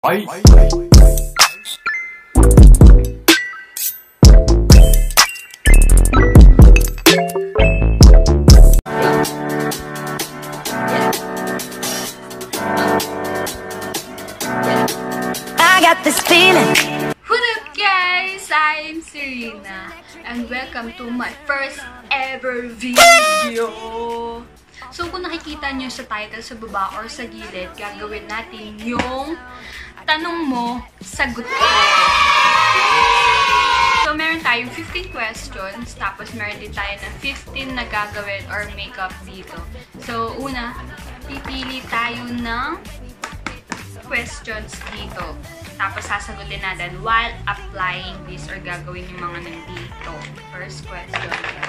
Ay! I got this feeling. What up guys? I'm Serena and welcome to my first ever video. So kung nakikita nyo sa title sa baba or sa gilid, gagawin natin yung tanong mo, sagot ko. So meron tayong 15 questions, tapos meron din tayo ng 15 na gagawin or makeup dito. So una, pipili tayo ng questions dito. Tapos sasagutin natin while applying this or gagawin yung mga nandito. First question.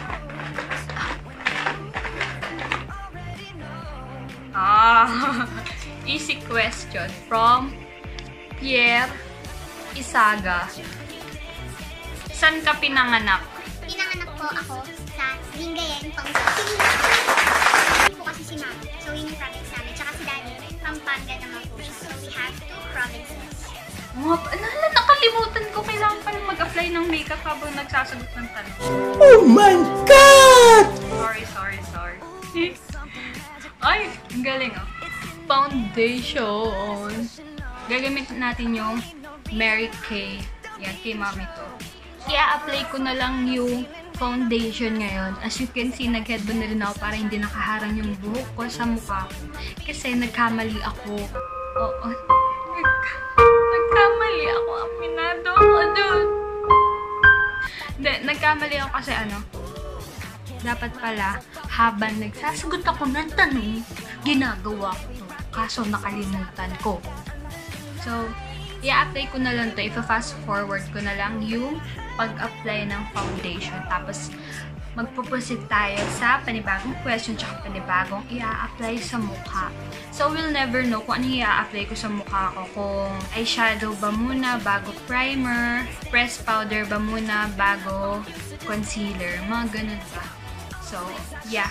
Easy question from Pierre Isaga. San ka pinanganak? Pinanganak po ako sa Lingayen, Pampanga. Po kasi si Mami. So, yun yung province namin. Tsaka si Daddy, Pampanga naman po siya. So, we have two provinces. Nakalimutan ko. Kailangan pa rin mag-apply ng makeup habang nagsasagot ng tanong. Oh my God! Sorry. Ay, ang galing oh. Foundation. Gagamit natin yung Mary Kay. Yan, kay Mami to. I-apply ko na lang yung foundation ngayon. As you can see, nag-headband na rin ako para hindi nakaharang yung buhok ko sa mukha ko. Kasi nagkamali ako. Oo. Nagkamali ako. Aminado ako dun. Hindi, nagkamali ako kasi dapat pala, habang nagsasagot ako ng tanong, ginagawa ko to. Kaso nakalimutan ko. So, i-apply ko na lang to. Ipa-fast forward ko na lang yung pag-apply ng foundation. Tapos, magpo-proceed tayo sa panibagong question tsaka panibagong i-apply sa mukha. So, we'll never know kung ano i-apply ko sa mukha ko. Kung eyeshadow ba muna bago primer, press powder ba muna bago concealer, mga ganun ba. So, yeah.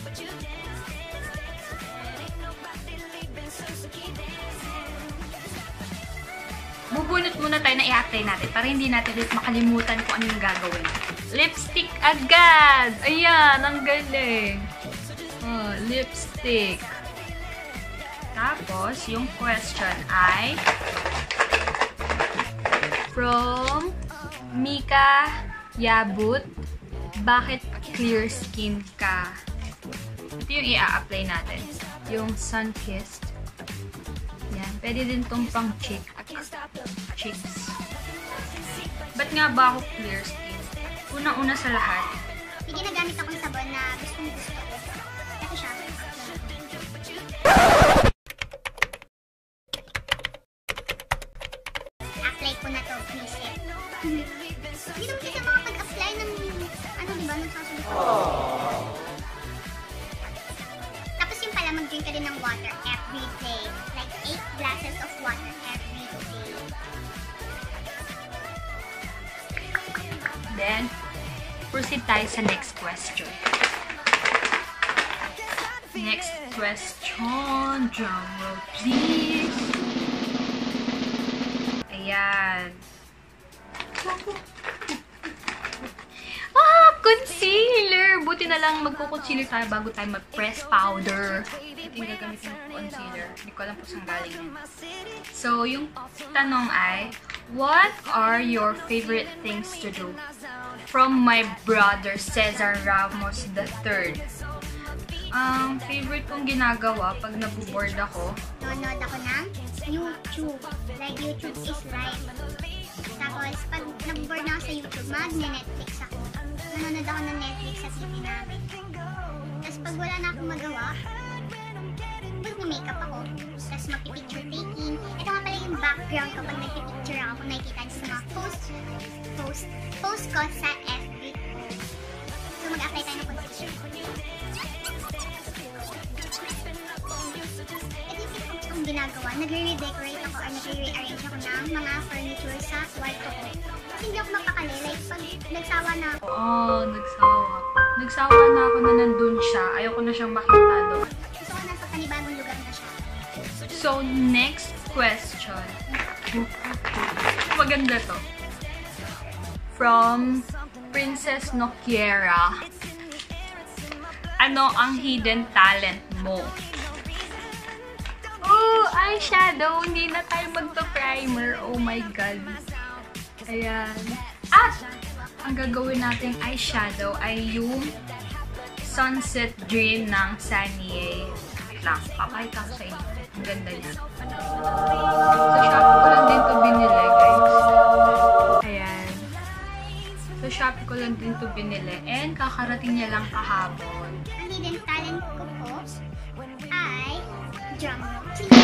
Bubunot muna tayo na i-apply natin para hindi natin ulit makalimutan kung ano yung gagawin. Lipstick agad! Ayan, ang galing! Oh, lipstick. Tapos, yung question ay from Mika Yabut, bakit clear skin ka? Ito yung i-apply natin. Yung sun-kissed. Yan. Pwede din itong pang cheeks. Ba't nga ba ako clear skin? Una-una sa lahat. May ginagamit akong sabon na gustong-gusto ko. Kasi siya. Apply ko na to, please. Hindi naman kasi makapag-apply ng diba, nagsasagot ko. Tapos yung pala, mag-drink ka din ng water every day. Like 8 glasses of water every day. Then, proceed tayo sa next question. Next question. Drum roll, please. Ayan. Concealer! Buti na lang magko-concealer tayo bago tayo mag-press powder. Ito yung gagamitin ng concealer. Hindi ko alam po saan galing yun. So, yung tanong ay, what are your favorite things to do? From my brother, Cesar Ramos III. Favorite kong ginagawa pag nabuboard ako. Nanonood ako ng YouTube. Like, YouTube is life. Tapos, pag nabuboard na ako sa YouTube, mag-Netflix ako. Nanonood ako ng Netflix sa TV namin. Tapos, pag wala na akong magawa, mag-makeup ako. Tapos, mag-picture taking. Ito nga pala yung background kapag nag-picture ako. Kung nakikita niyo sa mga post ko sa FB ko. So, mag-apply tayo ng concealer. Ang ginagawa, nagre-redecorate ako or nagre-rearrange ako ng mga furniture sa kwarto ko. Kasi hindi ako mapakali. Like, pag nagsawa na ako. Nagsawa na ako na nandun siya. Ayoko na siyang makita doon. Gusto ko nasa panibagong lugar na siya. So, next question. Maganda to. From Princess Nokiera. Ano ang hidden talent mo? Oh, eyeshadow. Hindi na tayo magpa-primer. Oh my God. Ayan. At, ang gagawin nating eyeshadow ay yung Sunset Dream ng Sanye. Wait lang, papakita ko sa inyo. Ang ganda niya. Sa Shopee ko lang din to binili, guys. Ayan. Sa Shopee ko lang din to binili. And kakarating niya lang kahapon. Ang hidden talent ko po ay drum roll.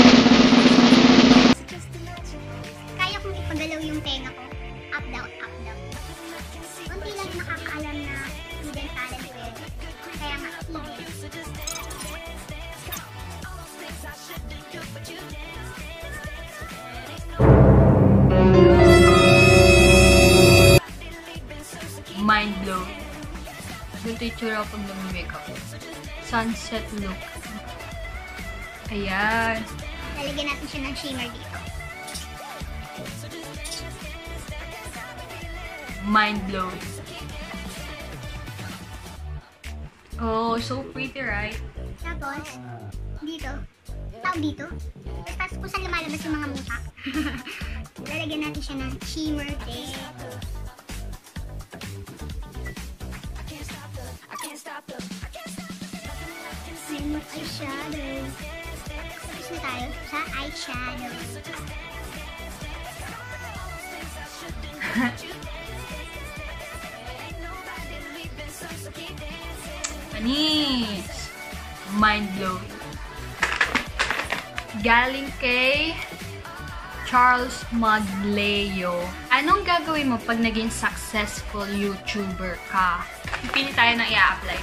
Kaya kong ipagalaw yung tenga ko. Up, down, up, down. Kunti lang nakakaalam na hidden talent ko yun. Kaya nga, hidden. Mind blow. Ganito yung tsura pag nag-makeup. Sunset look. Ayan. Lalagyan natin siya ng shimmer dito. Mind blow. Oh, so pretty, right? Tapos, dito. Tawag dito. Tapos kung saan lumalabas yung mga muta. Lalagyan natin siya ng shimmer dito. And eyeshadow. Tapos na tayo sa eyeshadow. Panis! Mind blow. Galing kay Charles Magleo. Anong gagawin mo pag naging successful YouTuber ka? Pipili tayo na i-apply.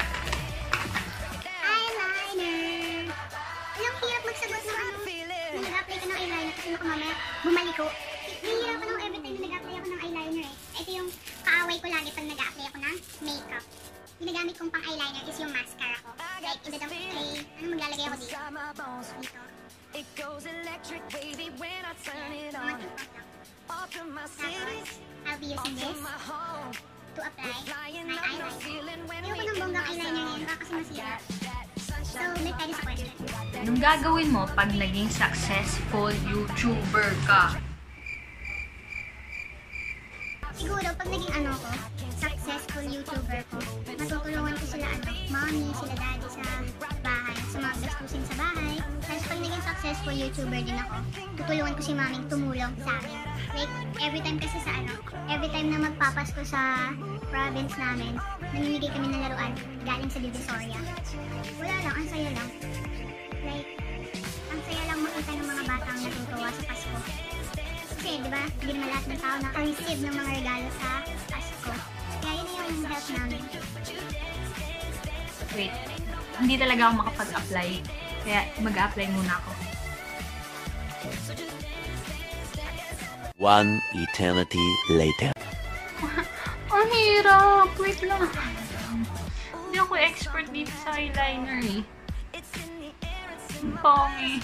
Eyeliner! Alam, hirap magsagot ng ano. Nung nag-apply ka ng eyeliner kasi baka mamaya bumaliko. Nahihirap ako every time na nag-apply ako ng eyeliner eh. Ito yung kaaway ko lagi pag nag-apply ako ng makeup. Ginagamit kong pang eyeliner is yung mascara ko. Like, ano maglalagay ako dito? Dito. It goes electric, baby, when I turn it on. Off from my city, I'll be using this my home. to apply Flying my up my eyeliner. ceiling when Ayoko we ng do bonggang my eyeliner na yun, song. baka kasi masira. So, may tayo sa question. Anong gagawin mo pag naging successful YouTuber ka? Siguro, pag naging ano ko, successful YouTuber ko, matutulungan ko sila mommy, sila daddy sa bahay, sa mga gastusin sa bahay. Tapos pag naging successful YouTuber din ako, tutulungan ko si maming tumulong sa amin. Like, every time kasi sa every time na magpapasko sa province namin, namimigay kami ng laruan galing sa Divisoria. Wala lang, ang saya lang. Like, ang saya lang makita ng mga batang natutuwa sa Pasko. Kasi, di ba, hindi naman lahat ng tao naka-receive ng mga regalo sa Pasko. Kaya yun na yung help namin. Wait, hindi talaga ako makapag-apply. Kaya mag-apply muna ako. One eternity later. Ang hirap! Wait lang. Hindi ako expert dito sa eyeliner eh. Ang pangit.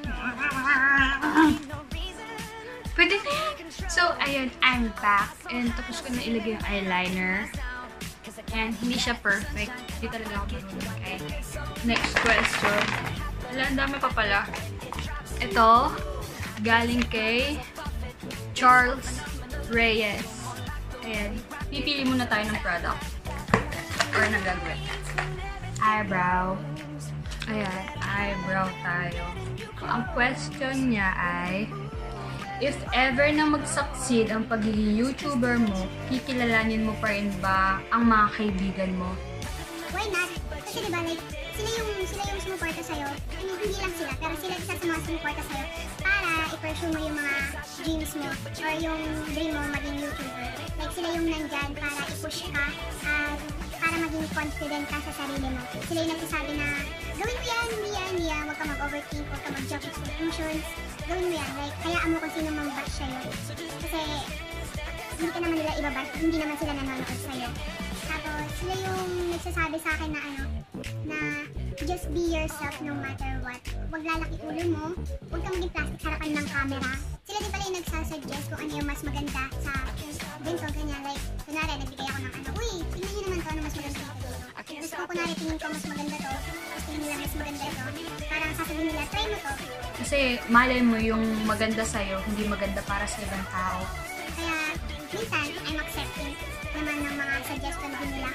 Pwede na yan. So, ayun, I'm back. And tapos ko na ilagay yung eyeliner. And hindi siya perfect. Hindi talaga ako marunong. Okay. Next question. Wala, ang dami pa pala. Ito, galing kay Charles Reyes. Ayan. Pipili muna tayo ng product. Or ng gagawin. Eyebrow. Ayan, eyebrow tayo. Ang question niya ay, if ever na mag-succeed ang pagiging YouTuber mo, kikilalanin mo pa rin ba ang mga kaibigan mo? Why not? Kasi diba, like, sila yung sumuporta sa'yo. I mean, hindi lang sila, pero sila isa sa mga sumuporta sa'yo para i-pursue mo yung mga dreams mo or yung dream mo maging YouTuber. Like, sila yung nandyan para i-push ka para maging confident ka sa sarili mo. Sila yung nagsasabi na, gawin mo yan, hindi yan, huwag ka mag-overthink, huwag ka mag-jump to conclusions. Gawin mo yan, like, hayaan mo kung sino mang bash sa'yo. Kasi, hindi ka naman nila ibabash, hindi naman sila nanonood sa'yo. Tapos, sila yung nagsasabi sa akin na na just be yourself no matter what. Huwag lalaki ulo mo, huwag ka maging plastic harapan ng camera. Sila sila din pala yung nagsasuggest kung ano yung mas maganda sa ganito, ganyan. Like, kunwari, nagbigay ako ng ano, uy, tingnan nyo naman to, ano mas maganda dito. Tapos kung kunwari tingin ko mas maganda to, tapos tingin nila mas maganda ito, parang sasabihin nila, try mo to. Kasi malay mo yung maganda sa'yo, hindi maganda para sa ibang tao. Kaya, minsan, I'm accepting naman ng mga suggestion din nila.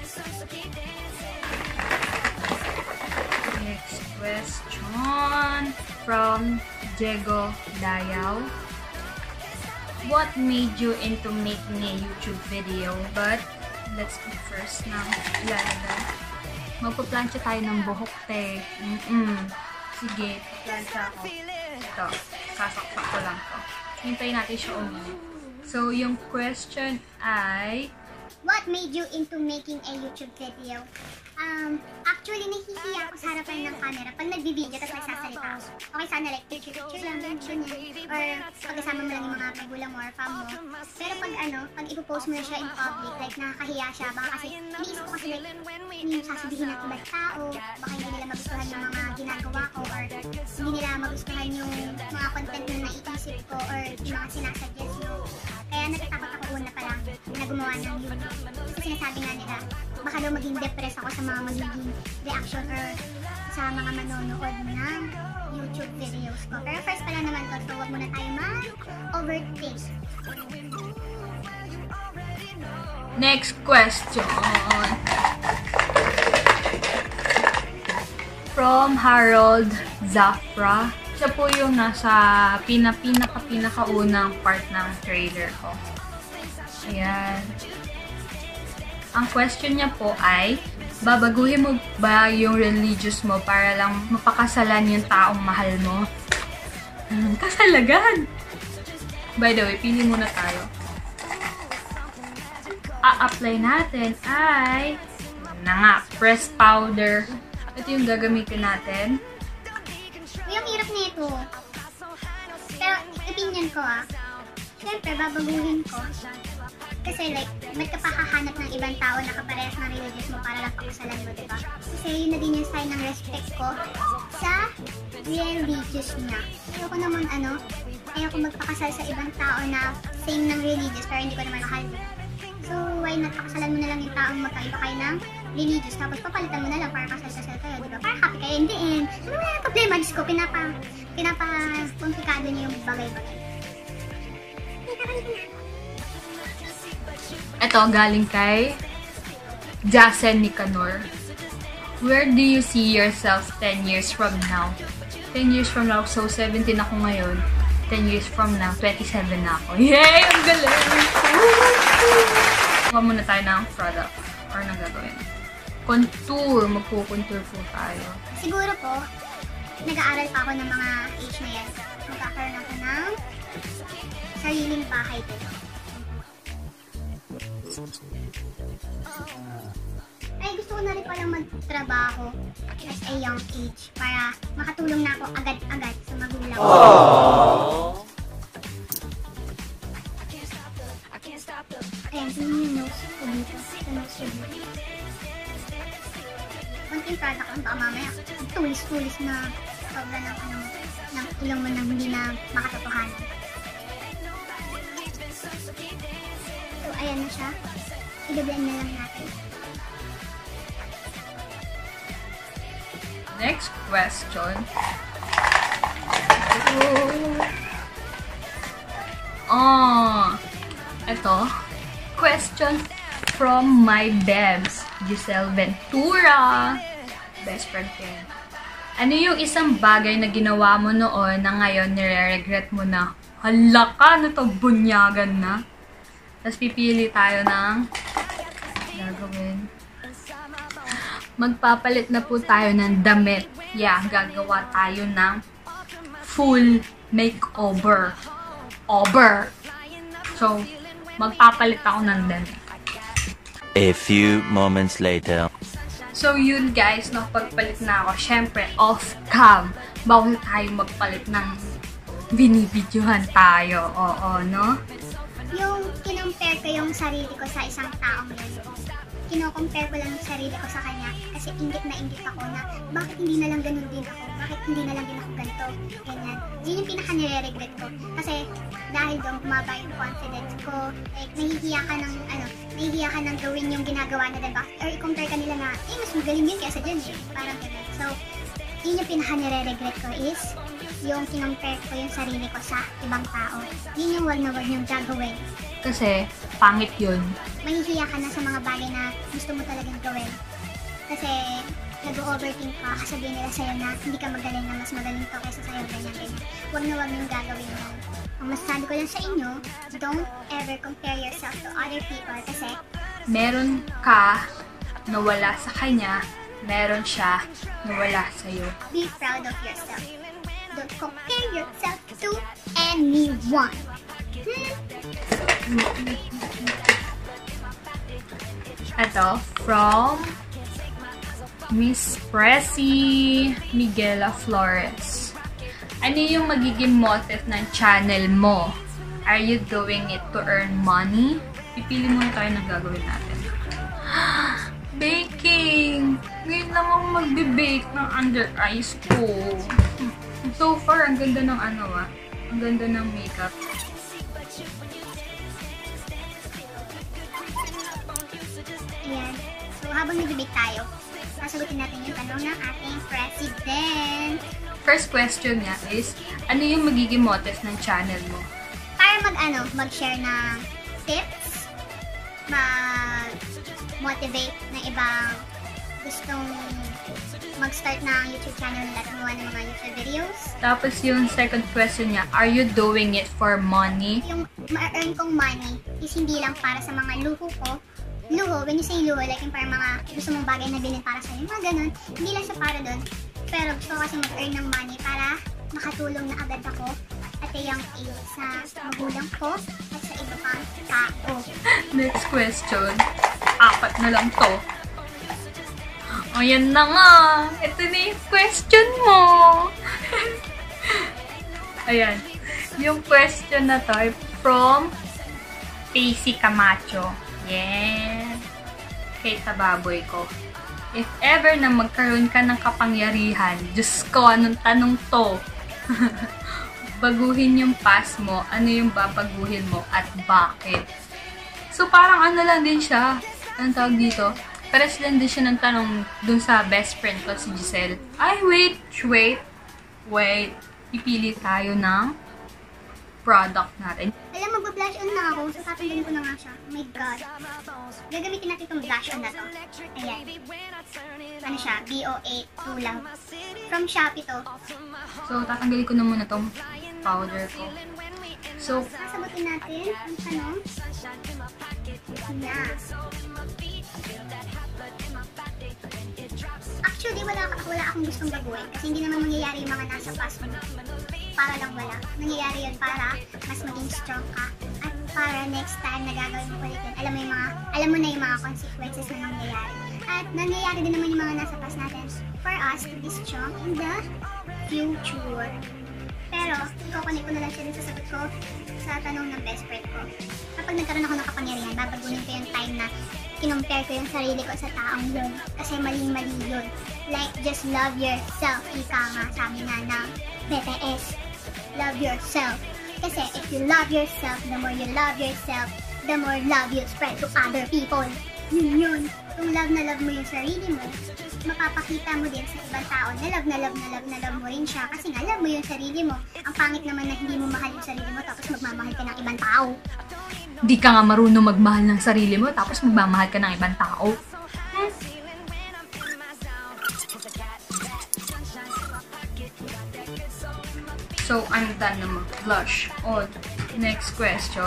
Next question from Diego Dayaw. What made you into making a YouTube video? But, let's go first na ilalagay. Magpa-plancha tayo ng buhok, te. Sige, plancha ako. Ito, sasaksak ko lang to. Hintayin natin siya uminit. So, yung question ay... What made you into making a YouTube video? Actually, nahihiya ako sa harapan ng camera pag nagbi-video tapos nagsasalita ako. Okay, sana like picture lang, ganyan. Or pagkasama mo lang yung mga magulang mo or fam mo. Pero pag pag ipopost mo na siya in public, like nakakahiya siya. Baka kasi, iniisip ko kasi like, hindi yung sasabihin ng ibang tao. Baka hindi nila magustuhan yung mga ginagawa ko or hindi nila magustuhan yung mga content na naiisip ko or yung mga sinasuggest mo. Kaya natatakot ako una pa lang na gumawa ng YouTube. Kasi sinasabi nga nila, baka daw maging depressed ako sa mga magiging reaction or sa mga manonood ng YouTube videos ko. Pero first pa lang naman to, so huwag muna tayo mag-overthink. Next question. From Harold Zafra. Siya po yung nasa pinakaunang part ng trailer ko. Ayan. Ang question niya po ay, babaguhin mo ba yung religious mo para lang mapakasalan yung taong mahal mo? Kasalagan! By the way, pili muna tayo. A-apply natin ay, press powder. Ito yung gagamitin natin. Yung hirap nito. Pero, opinion ko syempre, babaguhin ko. Kasi like, ba't ka pa hahanap ng ibang tao na kaparehas ng religious mo para lang pakasalan mo, diba? Kasi yun na din yung sign ng respect ko sa religious niya. Ayoko naman ayoko magpakasal sa ibang tao na same ng religious pero hindi ko naman mahal. So, why not pakasalan mo na lang yung taong magkaiba kayo ng religious tapos papalitan mo na lang para kasal-kasal kayo, diba? Para happy kayo in the end. Ano wala yung problema? Diyos ko, pinapa-komplikado niyo yung bagay-bagay. Ito, galing kay Jasen Nicanor. Where do you see yourself 10 years from now? 10 years from now, so 17 ako ngayon. 10 years from now, 27 na ako. Yay! Ang galing! Kuha muna tayo ng product or nang gagawin. Contour. Magkukontour po tayo. Siguro po, nag-aaral pa ako ng mga age na yan. Magkakaroon ako ng sariling bahay dito. Ay, gusto ko na rin palang magtrabaho at a young age para makatulong na ako agad-agad sa magulang ko. Ayan, tingnan yung nose ko dito. Sa nose ko dito. Konting product lang baka mamaya. Ang tulis-tulis na sobra ng ilong mo na hindi na makatotohanan. So, ayan na siya. I-blend na lang natin. Next question. Ito. Question from my Bebs, Giselle Ventura. Best friend ko. Ano yung isang bagay na ginawa mo noon na ngayon nire-regret mo na? Hala ka, ano to? Bunyagan na. Tapos pipili tayo ng gagawin. Magpapalit na po tayo ng damit. Yeah, gagawa tayo ng full makeover. So, magpapalit ako ng damit. A few moments later. So, yun guys, nakapagpalit na ako. Siyempre, off-cam. Bawal tayo magpalit ng binibidyohan tayo. Oo, no? Yung kinompare ko yung sarili ko sa isang taong yun. Kino-compare ko lang yung sarili ko sa kanya. Kasi kasi inggit ako na bakit hindi na lang ganun din ako, bakit hindi na lang din ako ganito, ganyan. Yun yung pinaka nire-regret ko. Kasi dahil doon bumaba yung confidence ko, like nahihiya ka ng gawin yung ginagawa na diba? Or i-compare ka nila na, mas magaling yun kaysa dyan eh. Parang ganun. So, yun yung pinaka nire-regret ko is yung kinompare ko yung sarili ko sa ibang tao. Yun yung wag na wag yung gagawin. Kasi, pangit yun. Mahihiya ka na sa mga bagay na gusto mo talagang gawin. Kasi, nag-overthink ka, kasabihin nila sa'yo na hindi ka magaling na mas magaling to kaysa sa'yo, ganyan. Wag na wag yung gagawin mo. Ang masasabi ko lang sa inyo, don't ever compare yourself to other people kasi Meron ka na wala sa kanya, meron siya na wala sa'yo. be proud of yourself. Don't compare yourself to anyone. Ito, from Miss Pressy Miguela Flores. Ano yung magiging motive ng channel mo? Are you doing it to earn money? Pipili muna tayo ng gagawin natin. Baking! Ngayon namang magbe-bake ng under eyes ko. So far, ang ganda ng ang ganda ng makeup. Ayan. So, habang nag-debate tayo, sasagutin natin yung tanong ng ating president. First question niya is, ano yung magiging motive ng channel mo? Para mag-share ng tips, mag-motivate ng ibang gustong mag-start ng YouTube channel nila at gumawa ng mga YouTube videos. Tapos yung second question niya, are you doing it for money? Yung ma-earn kong money is hindi lang para sa mga luho ko. Luho, when you say luho, like yung parang mga gusto mong bagay na bilhin para sa'yo, mga ganun. Hindi lang siya para doon. Pero gusto ko kasi mag-earn ng money para makatulong na agad ako at yung sa magulang ko at sa iba pang tao. Next question. 4 na lang to. Ayan na nga. Ito na yung question mo. Ayan. Yung question na to ay from Pacey Camacho. Yeah. Kay tababoy ko. If ever na magkaroon ka ng kapangyarihan, Diyos ko, anong tanong to? Baguhin yung past mo, ano yung babaguhin mo at bakit? So, parang lang din siya. Anong tawag dito? Pares lang din siya ng tanong dun sa best friend ko, si Giselle. Ay, wait. Pipili tayo ng product natin. Alam, mag-blush on na ako, so tatanggalin ko na nga siya. Oh my God. Gagamitin natin itong blush on na to. Ayan. Ano siya? BO8 True Love. From Shopee to. So, tatanggalin ko na muna tong powder ko. So, Sasagutin natin ang tanong. Na. Actually, wala akong gustong baguhin kasi hindi naman mangyayari yung mga nasa past mo. Para lang wala. Nangyayari yun para mas maging strong ka at para next time na gagawin mo ulit yun, alam mo na yung mga consequences na mangyayari. At nangyayari din naman yung mga nasa past natin for us to be strong in the future. Pero, ikokonek ko na lang siya din sa sagot ko sa tanong ng best friend ko. Kapag nagkaroon ako ng kapangyarihan, babaguhin ko yung time na kinompare ko yung sarili ko sa taong yun. Kasi maling-mali yun. Like, just love yourself. Ika nga, sabi nga ng BTS. Love yourself. Kasi if you love yourself, the more you love yourself, the more love you spread to other people. Yun. Kung love na love mo yung sarili mo, mapapakita mo din sa ibang tao na love mo rin siya. Kasi nga, love mo yung sarili mo. Ang pangit naman na hindi mo mahal yung sarili mo tapos magmamahal ka ng ibang tao. di ka nga marunong magmahal ng sarili mo tapos magmamahal ka ng ibang tao. So, I'm done na mag-blush. Oh, next question.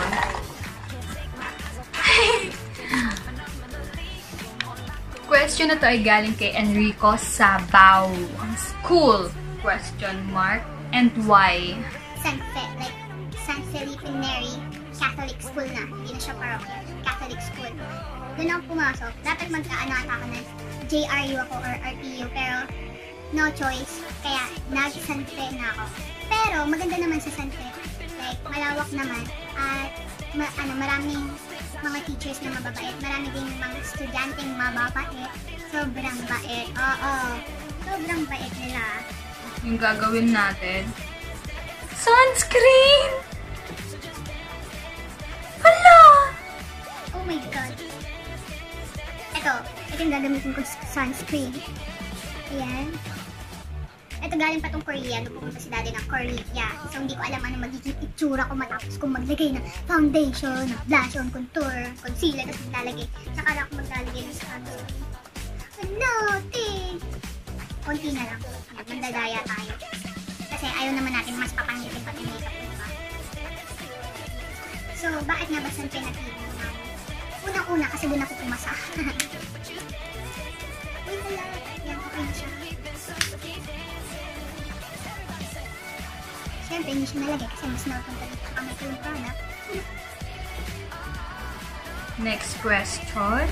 Question na to ay galing kay Enrico Sabaw. School? Question mark. And why? Sanfe, like San Felipe Neri Catholic School na. Hindi na siya parokya. Catholic School. Doon ako pumasok. Dapat magkaano ata ako ng JRU ako or RPU. Pero no choice. Kaya nag-Sanfe na ako. Pero maganda naman sa Sanfe. Like malawak naman. At maraming mga teachers na mababait. Marami din mga estudyanteng mababait. Sobrang bait. Oo. Sobrang bait nila. Yung gagawin natin. Sunscreen! Hala! Oh my God. Ito yung gagamitin ko sunscreen. Ayan. Ito galing pa tong Korea. Pupunta si daddy ng Korea. So, hindi ko alam ano magiging itsura ko matapos kong maglagay ng foundation, ng blush on, contour, concealer, tapos maglalagay. Nakala ko maglalagay ng sunscreen. Ano, ting? Konti na lang. Mandadaya tayo. Kasi ayaw naman natin mas papangitin pati makeup ko, diba? So, bakit nga ba sunscreen natin? Unang-una kasi doon ako pumasa. Uy, wala. Yan, okay na siya. Siyempre, hindi siya nalagay kasi mas napunta dito kami ko yung product. Next question.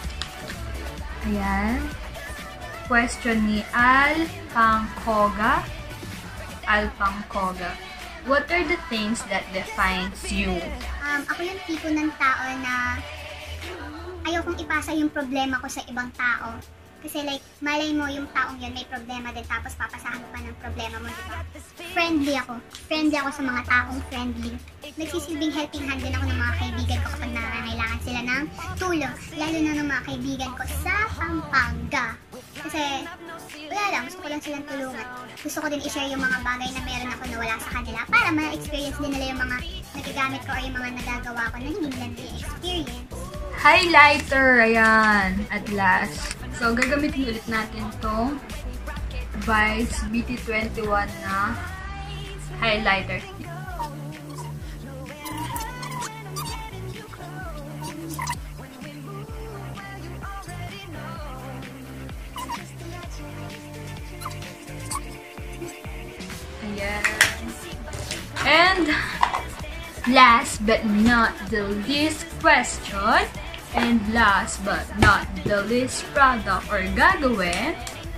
Ayan. Question ni Al Pangkoga. What are the things that defines you? Ako yung tipo ng tao na ayaw kong ipasa yung problema ko sa ibang tao. Kasi like, malay mo yung taong yun may problema din tapos papasahan mo pa ng problema mo, diba? Friendly ako. Friendly ako sa mga taong friendly. Nagsisilbing helping hand din ako ng mga kaibigan ko kapag nangangailangan sila ng tulong. Lalo na ng mga kaibigan ko sa Pampanga. Kasi, wala lang. Gusto ko lang silang tulungan. Gusto ko din i-share yung mga bagay na meron ako na wala sa kanila para ma-experience din nila yung mga nagagamit ko or yung mga nagagawa ko na hindi nila experience. Highlighter, ayan, at last. So, gagamitin ulit natin tong Vice BT21 na highlighter. Ayan. And last but not the least question, and last but not the least product or gagawin,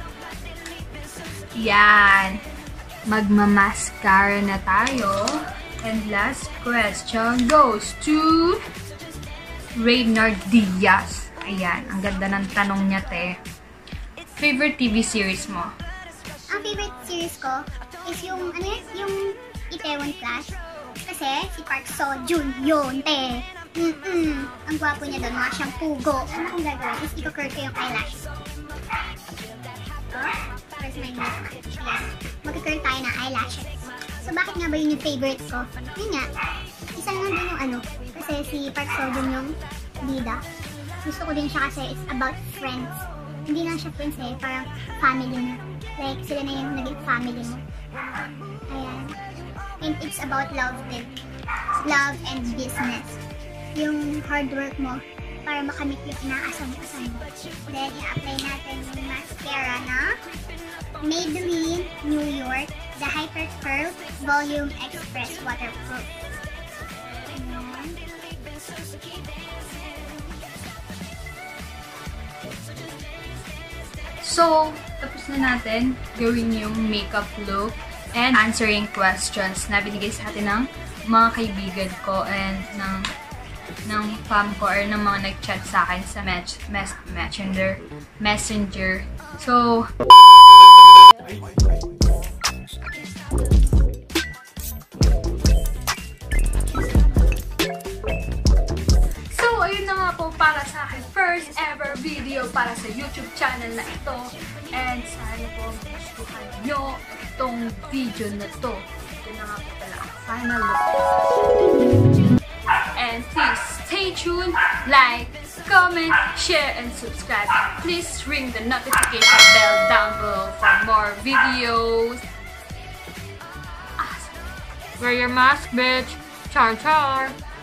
yan, magmamaskara na tayo. And last question goes to Reynard Diaz. Ayan, ang ganda ng tanong niya, te. Favorite TV series mo? Ang favorite series ko is yung, ano yun? Yung Itaewon Class. Kasi si Park Seo-joon yun, te. Ang gwapo niya doon, mga siyang pugo. Ano akong gagawin is i-curl ko yung eyelashes. Where's my makeup? Yes. Mag-curl tayo ng eyelashes. So, bakit nga ba yun yung favorite ko? Yun nga, isa lang din yung ano. Kasi si Park Seo-joon yung bida. Gusto ko din siya kasi it's about friends. Hindi lang siya friends eh, parang family na. Like, sila na yung naging family mo. Ayan. And it's about love din. Love and business. Yung hard work mo para makamit yung inaasam-asam mo. Then, i-apply natin yung mascara na Maybelline New York The Hyper Curl Volume Express Waterproof. Ayan. So, tapos na natin gawin yung makeup look and answering questions na binigay sa atin ng mga kaibigan ko and ng fam ko or ng mga nag-chat sa akin sa messenger. So, ayun na nga po para sa akin first ever video para sa YouTube channel na ito. And sana po gustuhan nyo itong video na to. Ito na nga po pala ang final look. And please stay tuned, like, comment, share, and subscribe. Please ring the notification bell down below for more videos. Wear your mask, bitch. Char char.